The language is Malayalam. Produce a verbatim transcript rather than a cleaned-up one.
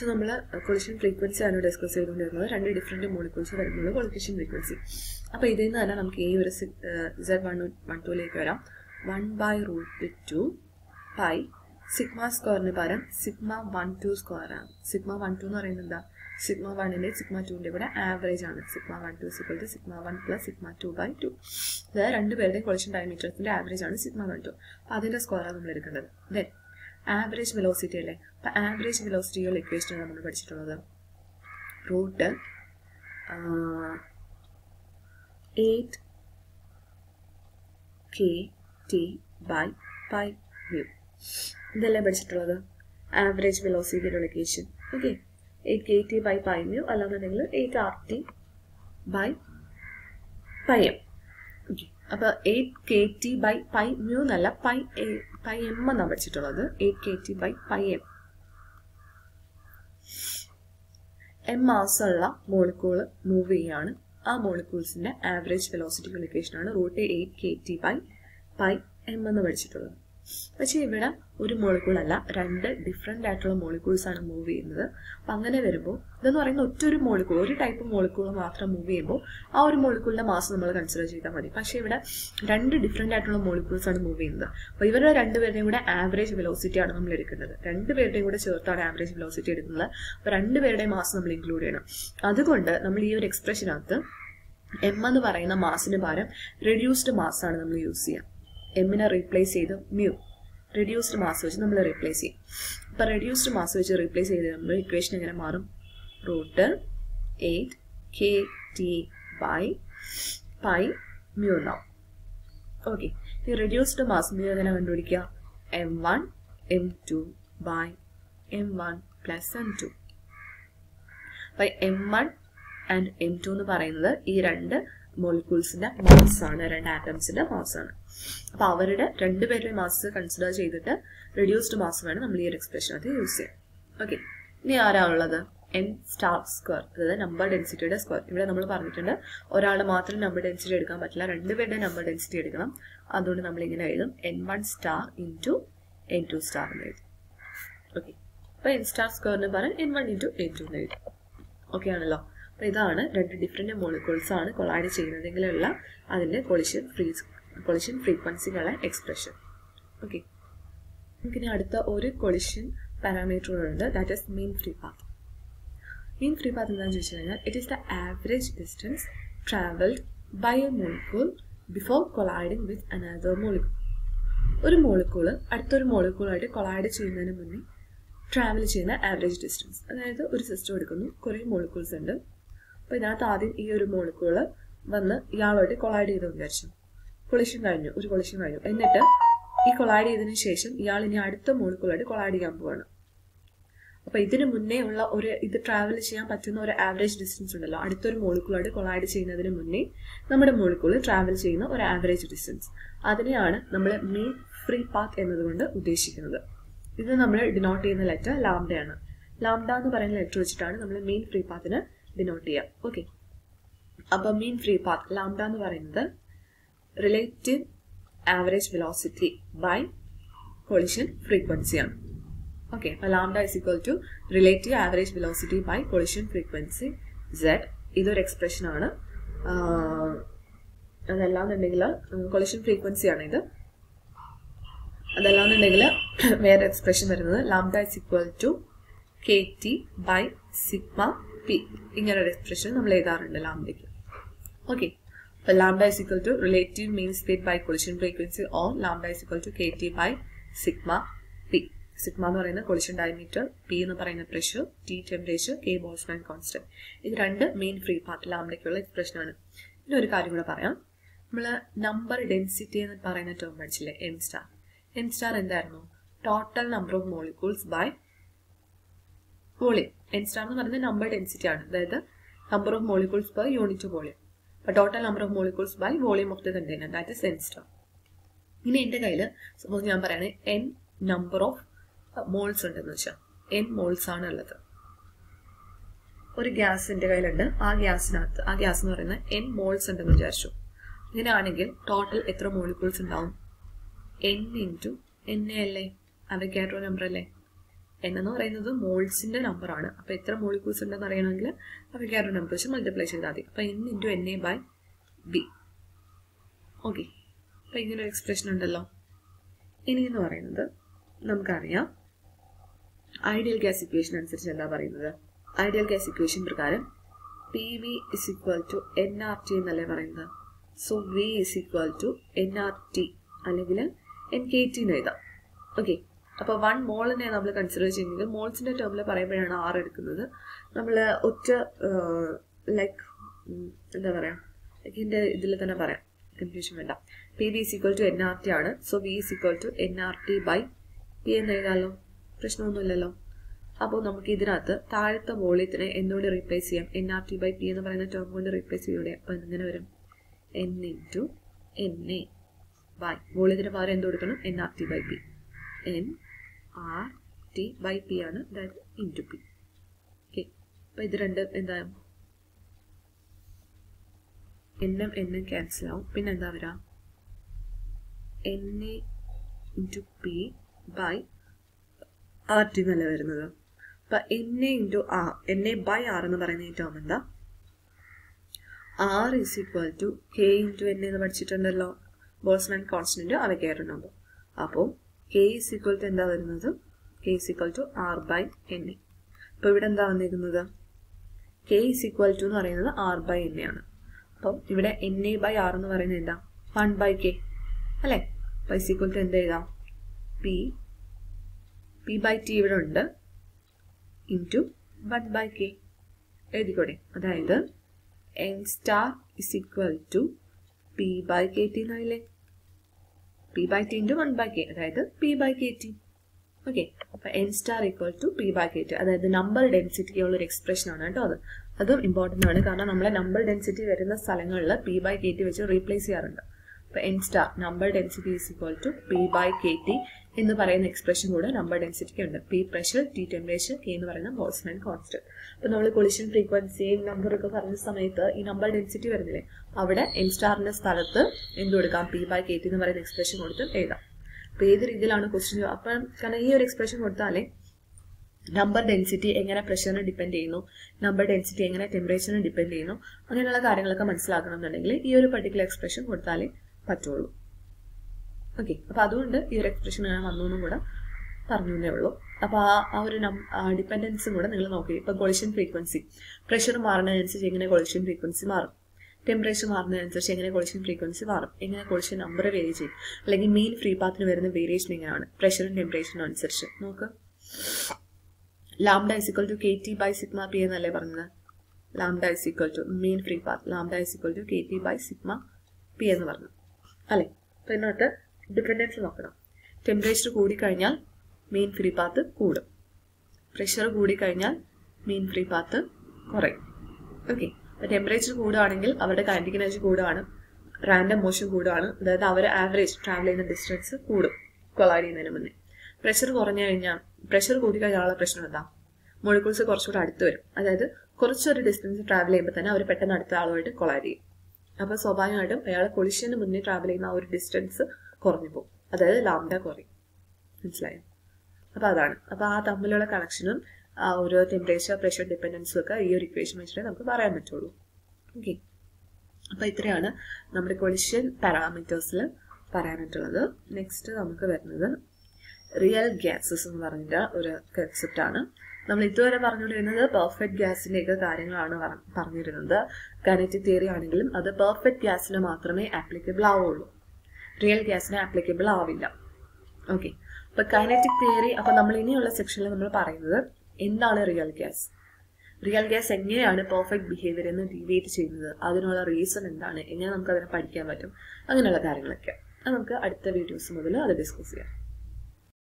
So, we will collision frequency and discuss two different molecules for collision frequency. So, this is Z one twelve one by root two pi sigma square sigma one two square. Sigma one two is sigma one and sigma two average. Sigma one two is equal to sigma one plus sigma two by two. There are two collision diameters average sigma one two. That is the square. Then average velocity alle appo average velocity ulla equation nammal padichittulladu root uh, eight k t by pi mu idella padichittulladu average velocity ulla equation. Okay, eight k t by pi mu allanundengil eight r t by pi m. Okay, appo eight k t by pi mu nalla pi a pi m enna padichittulladu eight k t by pi m. M mass ulla molecule move cheyana aa molecules inde average velocity equation aanu root eight k t by pi m enna padichittulladu. പക്ഷേ ഇവിടെ ഒരു മോളിക്യൂൾ അല്ല രണ്ട് ഡിഫറെന്റ് ആയിട്ടുള്ള മോളിക്യൂൾസ് ആണ് മൂവ് ചെയ്യുന്നത്. അപ്പം അങ്ങനെ വരുമ്പോൾ ഇതെന്ന് പറയുന്ന ഒറ്റൊരു മോളിക്യൂൾ ഒരു ടൈപ്പ് മോളിക്യൂൾ മാത്രം മൂവ് ചെയ്യുമ്പോൾ ആ ഒരു മോളിക്യൂളിന്റെ മാസ് നമ്മൾ കൺസിഡർ ചെയ്താൽ മതി. പക്ഷേ ഇവിടെ രണ്ട് ഡിഫറെന്റ് ആയിട്ടുള്ള മോളിക്യൂൾസ് ആണ് മൂവ് ചെയ്യുന്നത്. അപ്പോൾ ഇവരുടെ രണ്ടുപേരുടെയും കൂടെ ആവറേജ് വെലോസിറ്റി ആണ് നമ്മൾ എടുക്കുന്നത്. രണ്ടുപേരുടെയും കൂടെ ചേർത്താണ് ആവറേജ് വെലോസിറ്റി എടുക്കുന്നത്. അപ്പോൾ രണ്ടുപേരുടെയും മാസ് നമ്മൾ ഇൻക്ലൂഡ് ചെയ്യണം. അതുകൊണ്ട് നമ്മൾ ഈ ഒരു എക്സ്പ്രഷനകത്ത് എം എന്ന് പറയുന്ന മാസിന് പകരം റെഡ്യൂസ്ഡ് മാസ് ആണ് നമ്മൾ യൂസ് ചെയ്യുക. എമ്മിനെ റീപ്ലേസ് ചെയ്ത് മ്യൂ റെഡ്യൂസ്ഡ് മാസ് വെച്ച് നമ്മൾ റീപ്ലേസ് ചെയ്യും. അപ്പോൾ റെഡ്യൂസ്ഡ് മാസ് വെച്ച് റീപ്ലേസ് ചെയ്ത് നമ്മൾ ഇക്വേഷൻ എങ്ങനെ മാറും? Root eight K T by pi mu എന്നാവും. ഓക്കെ, ഈ റെഡ്യൂസ്ഡ് മാസ് മ്യൂ എങ്ങനെ കണ്ടുപിടിക്കുക? M one M two by M one plus M two. അപ്പോൾ M one and M two എന്ന് പറയുന്നത് ഈ രണ്ട് മോളിക്യൂൾസിന്റെ മാസ് ആണ്, രണ്ട് ആറ്റംസിന്റെ മാസ് ആണ്. അപ്പൊ അവരുടെ രണ്ടുപേരുടെ മാസ് കൺസിഡർ ചെയ്തിട്ട് റെഡ്യൂസ്ഡ് മാസ് വേണം നമ്മൾ ഈ ഒരു എക്സ്പ്രഷനകത്ത് യൂസ് ചെയ്യാം. ഓക്കെ, ഇനി ആരാണുള്ളത്? എൻ സ്റ്റാർ സ്ക്വയർ, അതായത് നമ്പർ ഡെൻസിറ്റിയുടെ സ്ക്വയർ. ഇവിടെ നമ്മൾ പറഞ്ഞിട്ടുണ്ട് ഒരാളുടെ മാത്രം നമ്പർ ഡെൻസിറ്റി എടുക്കാൻ പറ്റില്ല, രണ്ടുപേരുടെ നമ്പർ ഡെൻസിറ്റി എടുക്കണം. അതുകൊണ്ട് നമ്മൾ ഇങ്ങനെ എഴുതും N one star into N two star എന്ന് എഴുതും. ഓക്കെ, അപ്പൊ എൻ സ്റ്റാർ സ്ക്വയറിന് പറയാൻ N one into N two എന്ന് എഴുതും. ഓക്കെ ആണല്ലോ. അപ്പോൾ ഇതാണ് രണ്ട് ഡിഫറെൻറ്റ് മോളിക്യൂൾസ് ആണ് കൊളൈഡ് ചെയ്യുന്നതെങ്കിലുള്ള അതിൻ്റെ കൊളിഷൻ ഫ്രീ കൊളിഷൻ ഫ്രീക്വൻസികളുടെ എക്സ്പ്രഷൻ. ഓക്കെ, നമുക്കിനി അടുത്ത ഒരു കൊളിഷൻ പാരാമീറ്ററുകളുണ്ട്, that is mean free path. Mean free path എന്താണെന്ന് ചോദിച്ചു കഴിഞ്ഞാൽ it is the average distance travelled by a molecule before colliding with another molecule. ഒരു മോളിക്യൂള് അടുത്തൊരു മോളിക്യൂളായിട്ട് കൊളൈഡ് ചെയ്യുന്നതിന് മുന്നേ ട്രാവൽ ചെയ്യുന്ന ആവറേജ് ഡിസ്റ്റൻസ്. അതായത് ഒരു സിസ്റ്റം എടുക്കുന്നു, കുറേ മോളിക്യൂൾസ് ഉണ്ട്. അപ്പോൾ ഇതിനകത്ത് ആദ്യം ഈ ഒരു മോളിക്യൂള് വന്ന് ഇയാളോട്ട് കൊളൈഡ് ചെയ്തെന്ന് വിചാരിച്ചു. കൊളിഷൻ കഴിഞ്ഞു, ഒരു കൊളിഷൻ കഴിഞ്ഞു. എന്നിട്ട് ഈ കൊളൈഡ് ചെയ്തതിനു ശേഷം ഇയാൾ ഇനി അടുത്ത മോളിക്യൂളായിട്ട് കൊളൈഡ് ചെയ്യാൻ പോവാണ്. അപ്പോൾ ഇതിന് മുന്നേ ഉള്ള ഒരു ഇത് ട്രാവൽ ചെയ്യാൻ പറ്റുന്ന ഒരു ആവറേജ് ഡിസ്റ്റൻസ് ഉണ്ടല്ലോ, അടുത്തൊരു മോളിക്യൂളായിട്ട് കൊളൈഡ് ചെയ്യുന്നതിന് മുന്നേ നമ്മുടെ മോളിക്യൂൾ ട്രാവൽ ചെയ്യുന്ന ഒരു ആവറേജ് ഡിസ്റ്റൻസ്, അതിനെയാണ് നമ്മൾ മീൻ ഫ്രീ പാത്ത് എന്നതുകൊണ്ട് ഉദ്ദേശിക്കുന്നത്. ഇത് നമ്മൾ ഡിനോട്ട് ചെയ്യുന്ന ലെറ്റർ ലാംഡയാണ്. ലാംഡ എന്ന് പറയുന്ന ലെറ്റർ വെച്ചിട്ടാണ് നമ്മൾ മീൻ ഫ്രീ പാത്തിനെ ഡിനോട്ട് ചെയ്യാം. ഓക്കെ, അപ്പൊ മീൻ ഫ്രീ പാത്ത് ലാംഡ എന്ന് പറയുന്നത് relative average velocity by collision ഫ്രീക്വൻസിയാണ്. ഓക്കെ, അപ്പൊ lambda is equal to relative average velocity by collision frequency Z. ഇതൊരു എക്സ്പ്രഷൻ ആണ്. അതല്ലാന്നുണ്ടെങ്കിൽ കൊളിഷൻ ഫ്രീക്വൻസി ആണ് ഇത്. അതല്ലാന്നുണ്ടെങ്കിൽ വേറെ എക്സ്പ്രഷൻ വരുന്നത് lambda is equal to K T by sigma P. ഇങ്ങനൊരു എക്സ്പ്രഷൻ നമ്മൾ എഴുതാറുണ്ട് ലാംഡയ്ക്ക്. ഓക്കെ, അപ്പോൾ lambda is equal to relative mean speed by collision frequency or lambda is equal to K T by sigma P. Sigma എന്ന് പറയുന്ന കൊളിഷൻ ഡയമീറ്റർ, പി എന്ന് പറയുന്ന pressure, T temperature, K Boltzmann constant. ഇത് രണ്ട് മെയിൻ ഫ്രീ പാത്ത് ലാംഡയ്ക്കുള്ള എക്സ്പ്രഷനാണ്. പിന്നെ ഒരു കാര്യം കൂടെ പറയാം, നമ്മൾ നമ്പർ ഡെൻസിറ്റി എന്ന് പറയുന്ന ടേം പഠിച്ചില്ലേ, എം സ്റ്റാർ. എം സ്റ്റാർ എന്തായിരുന്നു? Total number of molecules by volume. N star എന്ന് പറയുന്നത് നമ്പർ ഡെൻസിറ്റി ആണ്, അതായത് number of molecules per unit volume. അപ്പോൾ total number of molecules by volume of the container, that is N star. ഇനി എൻ്റെ കയ്യിൽ സപ്പോസ് ഞാൻ പറയുകയാണ് എൻ നമ്പർ ഓഫ് മോൾസ് ഉണ്ടെന്ന് വെച്ചാൽ എൻ മോൾസ് ആണ് ഉള്ളത്. ഒരു ഗ്യാസ് എൻ്റെ കയ്യിലുണ്ട്, ആ ഗ്യാസിനകത്ത് ആ ഗ്യാസ് എന്ന് പറയുന്നത് എൻ മോൾസ് ഉണ്ടെന്ന് വിചാരിച്ചു. ഇങ്ങനെയാണെങ്കിൽ ടോട്ടൽ എത്ര മോളിക്യൂൾസ് ഉണ്ടാവും? എൻ ഇൻറ്റു എൻ എ അല്ലേ, അവഗാഡ്രോ നമ്പർ അല്ലേ. എൻ എന്ന് പറയുന്നത് മോൾസിന്റെ നമ്പറാണ്. അപ്പോൾ എത്ര മോളിക്യൂൾസ് ഉണ്ടെന്ന് അറിയണമെങ്കിൽ അവയ്ക്കാരുടെ നമ്പർ വെച്ച് മൾട്ടിപ്ലൈ ചെയ്താൽ മതി. അപ്പോൾ N into N A by B. Okay, അപ്പോൾ ഇങ്ങനൊരു എക്സ്പ്രഷൻ ഉണ്ടല്ലോ. ഇനി എന്ന് പറയുന്നത് നമുക്കറിയാം ഐഡിയൽ ഗ്യാസ് ഇക്വേഷൻ അനുസരിച്ച് എന്താ പറയുന്നത്. ഐഡിയൽ ഗ്യാസ് ഇക്വേഷൻ പ്രകാരം P V is equal to N R T എന്നല്ലേ പറയുന്നത്. So V is equal to N R T അല്ലെങ്കിൽ എൻ കെ ടി എന്ന് എഴുതാം. ഓക്കെ, അപ്പോൾ വൺ മോളിനെ നമ്മൾ കൺസിഡർ ചെയ്യുന്നത് മോൾസിന്റെ ടേമിൽ പറയുമ്പോഴാണ് ആർ എടുക്കുന്നത്. നമ്മൾ ഒറ്റ ലൈക്ക് എന്താ പറയുക, ഇതിൻ്റെ ഇതിൽ തന്നെ പറയാം, കൺഫ്യൂഷൻ വേണ്ട. P V is equal to N R T ആണ്. So V is equal to N R T by P എന്ന് എഴുതാമല്ലോ, പ്രശ്നമൊന്നുമില്ലല്ലോ. അപ്പോൾ നമുക്ക് ഇതിനകത്ത് താഴത്തെ വോളിയത്തിനെ എന്തുകൊണ്ട് റീപ്ലേസ് ചെയ്യാം, N R T by P എന്ന് പറയുന്ന ടേം കൊണ്ട് റീപ്ലേസ് ചെയ്യൂടെ. അപ്പോൾ ഇങ്ങനെ വരും N into N A by വോളിയത്തിന് പകരം എന്ത് കൊടുക്കണം, N R T by P. N R T by P ആണ്, അതായത് ഇൻറ്റു പി. ഓക്കെ, അപ്പോൾ ഇത് രണ്ട് എന്താ എന്നും എന്നും ക്യാൻസൽ ആവും. പിന്നെ എന്താ വരാ, N A into P by R T എന്നല്ല വരുന്നത്. അപ്പൊ N A into R, N A by R എന്ന് പറയുന്ന ഈ ടേം എന്താ, R is equal to K into N എന്ന് പഠിച്ചിട്ടുണ്ടല്ലോ, ബോൾസ്മാൻ കോൺസ്റ്റന്റ് അവയ്ക്കാരുടെ നമ്പർ. അപ്പോൾ കെ ഇസ് ഈക്വൽ ടു എന്താ വരുന്നത്, K is equal to R by N A. അപ്പോൾ ഇവിടെ എന്താ വന്നിരിക്കുന്നത്, കെ ഇസ് ഈക്വൽ ടു എന്ന് പറയുന്നത് ആർ ബൈ എൻ എ ആണ്. അപ്പം ഇവിടെ എൻ എ ബൈ ആർ എന്ന് പറയുന്നത് എന്താ, വൺ ബൈ കെ അല്ലേ. അപ്പോൾ ഇസ് ഈക്വൽ ടു എന്താ എഴുതാം, പി പി ബൈ ടി ഇവിടെ ഉണ്ട് ഇൻറ്റു വൺ ബൈ കെ എഴുതിക്കൂടെ. അതായത് N star is equal to P by K T എന്നായില്ലേ, P by T into one by K, അതായത് P by K T. Okay, അപ്പൊ N star equal to P by K T, അതായത് നമ്പർ ഡെൻസിറ്റിക്ക് ഉള്ള ഒരു എക്സ്പ്രഷൻ ആണ് കേട്ടോ. അത് അതും ഇമ്പോർട്ടൻ്റ് ആണ്, കാരണം നമ്മളെ നമ്പർ ഡെൻസിറ്റി വരുന്ന സ്ഥലങ്ങളിൽ പി ബൈ കെ ടി വെച്ച് റീപ്ലേസ് ചെയ്യാറുണ്ട്. അപ്പൊ N star number density is equal to P by K T എന്ന് പറയുന്ന എക്സ്പ്രഷൻ കൂടെ നമ്പർ ഡെൻസിറ്റിക്ക് ഉണ്ട്. P pressure, T temperature, K എന്ന് പറയുന്ന ബോൾസ്മാൻ കോൺസ്റ്റന്റ്. അപ്പൊ നമ്മൾ കൊളിഷൻ ഫ്രീക്വൻസി നമ്പർ ഒക്കെ പറഞ്ഞ സമയത്ത് ഈ നമ്പർ ഡെൻസിറ്റി വരുന്നില്ലേ, അവിടെ എൻ സ്റ്റാറിന്റെ സ്ഥലത്ത് എന്ത് കൊടുക്കാം, പി ബൈ കെ ടി എന്ന് പറയുന്ന എക്സ്പ്രഷൻ കൊടുത്ത് എഴുതാം. അപ്പൊ ഏത് രീതിയിലാണ് ക്വസ്റ്റ്യൻ, അപ്പം കാരണം ഈ ഒരു എക്സ്പ്രഷൻ കൊടുത്താലേ നമ്പർ ഡെൻസിറ്റി എങ്ങനെ പ്രഷറിനെ ഡിപ്പെൻഡ് ചെയ്യുന്നു, നമ്പർ ഡെൻസിറ്റി എങ്ങനെ ടെമ്പറേച്ചറിനെ ഡിപ്പെൻഡ് ചെയ്യുന്നു, അങ്ങനെയുള്ള കാര്യങ്ങളൊക്കെ മനസ്സിലാക്കണം എന്നുണ്ടെങ്കിൽ ഈ ഒരു പർട്ടിക്കുലർ എക്സ്പ്രഷൻ കൊടുത്താലേ പറ്റുള്ളൂ. ഓക്കെ, അപ്പൊ അതുകൊണ്ട് ഈ ഒരു എക്സ്പ്രഷൻ ഞാൻ വന്നു എന്നും കൂടെ പറഞ്ഞു എന്നേ ഉള്ളൂ. അപ്പൊ ആ ആ ഒരു ഡിപ്പെൻഡൻസും കൂടെ നിങ്ങൾ നോക്കി. ഇപ്പൊ കൊളിഷൻ ഫ്രീക്വൻസി, പ്രഷർ മാറുന്നതിനനുസരിച്ച് എങ്ങനെ കൊളിഷൻ ഫ്രീക്വൻസി മാറും, ടെമ്പറേച്ചർ മാറുന്നതിനനുസരിച്ച് എങ്ങനെ കൊളിഷൻ ഫ്രീക്വൻസി മാറും, എങ്ങനെ കൊളിഷൻ നമ്പർ വേരി ചെയ്യും, അല്ലെങ്കിൽ മെയിൻ ഫ്രീ പാത്തിന് വരുന്ന വേരിയേഷൻ എങ്ങനെയാണ് പ്രഷറും ടെമ്പറേച്ചറിനും അനുസരിച്ച് നോക്ക്. Lambda is equal to K T by sigma P എന്നല്ലേ പറഞ്ഞത്. Lambda is equal to main free path, lambda is equal to K T by sigma P എന്ന് പറഞ്ഞു അല്ലേ. അപ്പൊ ഇതിനകത്ത് ഡിപ്പെൻഡൻസ് നോക്കണം. ടെമ്പറേച്ചർ കൂടിക്കഴിഞ്ഞാൽ മെയിൻ ഫ്രീ പാത്ത് കൂടും, പ്രഷർ കൂടിക്കഴിഞ്ഞാൽ മെയിൻ ഫ്രീ പാത്ത് കുറയും. ഓക്കെ, അപ്പൊ ടെമ്പറേച്ചർ കൂടുകയാണെങ്കിൽ അവരുടെ കൈനറ്റിക് എനർജി കൂടുകയാണ്, റാൻഡം മോഷൻ കൂടുകയാണ്, അതായത് അവർ ആവറേജ് ട്രാവൽ ചെയ്യുന്ന ഡിസ്റ്റൻസ് കൂടും കൊളൈഡ് ചെയ്യുന്നതിന് മുന്നേ. പ്രഷർ കുറഞ്ഞു കഴിഞ്ഞാൽ, പ്രഷർ കൂടിക്കഴിഞ്ഞാലുള്ള പ്രശ്നം എന്താ, മോളിക്യൂൾസ് കുറച്ചുകൂടെ അടുത്ത് വരും, അതായത് കുറച്ചൊരു ഡിസ്റ്റൻസ് ട്രാവൽ ചെയ്യുമ്പോൾ തന്നെ അവർ പെട്ടെന്ന് അടുത്ത ആളുമായിട്ട് കൊളൈഡ് ചെയ്യും. അപ്പൊ സ്വാഭാവികമായിട്ടും അയാൾ കൊളിഷന് മുന്നേ ട്രാവൽ ചെയ്യുന്ന ആ ഒരു ഡിസ്റ്റൻസ് കുറഞ്ഞു പോകും, അതായത് ലാംഡ കുറയും. മനസ്സിലായോ? അപ്പൊ അതാണ്. അപ്പൊ ആ തമ്മിലുള്ള കണക്ഷനും ആ ഒരു ടെമ്പറേച്ചർ പ്രഷർ ഡിപ്പെൻഡൻസും ഒക്കെ ഈ ഒരു ഇക്വേഷൻ വെച്ചിട്ട് നമുക്ക് പറയാൻ പറ്റുള്ളൂ. ഓക്കെ, അപ്പൊ ഇത്രയാണ് നമ്മുടെ കൊളിഷൻ പാരാമീറ്റേഴ്സിൽ പറയാനായിട്ടുള്ളത്. നെക്സ്റ്റ് നമുക്ക് വരുന്നത് റിയൽ ഗ്യാസസ് എന്ന് പറഞ്ഞിട്ട് ഒരു കൺസെപ്റ്റ് ആണ്. നമ്മൾ ഇതുവരെ പറഞ്ഞുകൊണ്ടിരുന്നത് പെർഫെക്റ്റ് ഗ്യാസിന്റെയൊക്കെ കാര്യങ്ങളാണ് പറഞ്ഞിരുന്നത്. കൈനറ്റിക് തിയറി ആണെങ്കിലും അത് പെർഫെക്റ്റ് ഗ്യാസിന് മാത്രമേ ആപ്ലിക്കബിൾ ആവുള്ളൂ, റിയൽ ഗ്യാസിന് ആപ്ലിക്കബിൾ ആവില്ല. ഓക്കെ, അപ്പൊ കൈനറ്റിക് തിയറി. അപ്പൊ നമ്മൾ ഇനിയുള്ള സെക്ഷനിൽ നമ്മൾ പറയുന്നത് എന്താണ് റിയൽ ഗ്യാസ്, റിയൽ ഗ്യാസ് എങ്ങനെയാണ് പെർഫെക്റ്റ് ബിഹേവിയർ എന്ന് ഡീവിയേറ്റ് ചെയ്യുന്നത്, അതിനുള്ള റീസൺ എന്താണ്, എങ്ങനെ നമുക്ക് അതിനെ പഠിക്കാൻ പറ്റും, അങ്ങനെയുള്ള കാര്യങ്ങളൊക്കെ അത് നമുക്ക് അടുത്ത വീഡിയോസ് മുതൽ അത് ഡിസ്കസ് ചെയ്യാം.